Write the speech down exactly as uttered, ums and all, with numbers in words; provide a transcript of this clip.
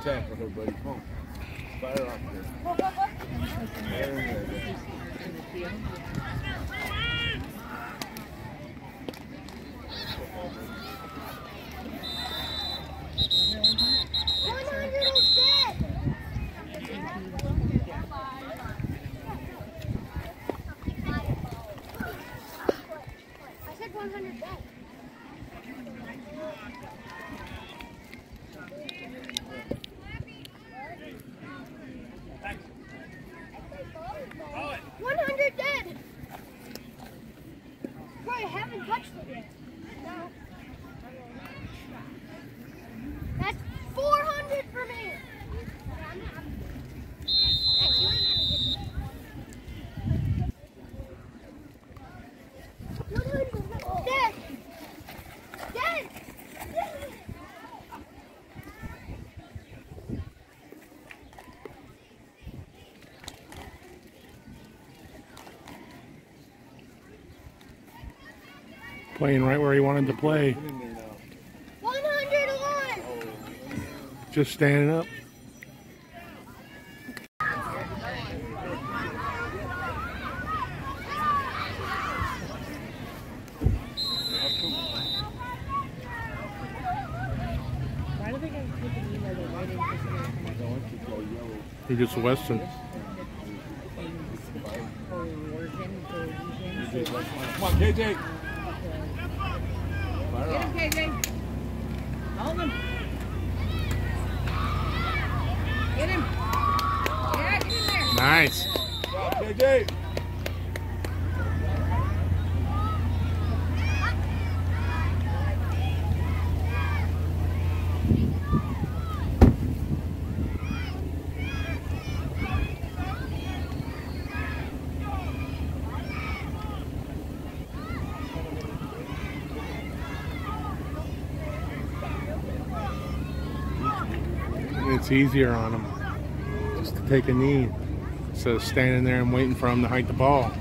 tackle her, buddy. Come on. Fire off there. one hundred is dead. I said one hundred dead. one hundred dead. Boy, I haven't touched it yet. No. That's four hundred for me. Dead. Dead. Dead. Playing right where he wanted to play. one hundred one. Just standing up. Why do they get people email they write in for something? He gets Weston. Come on, K J. Get him, K J. Hold him. Get him. Yeah, get in there. Nice. Good job, K J. It's easier on him just to take a knee instead of standing there and waiting for him to hike the ball.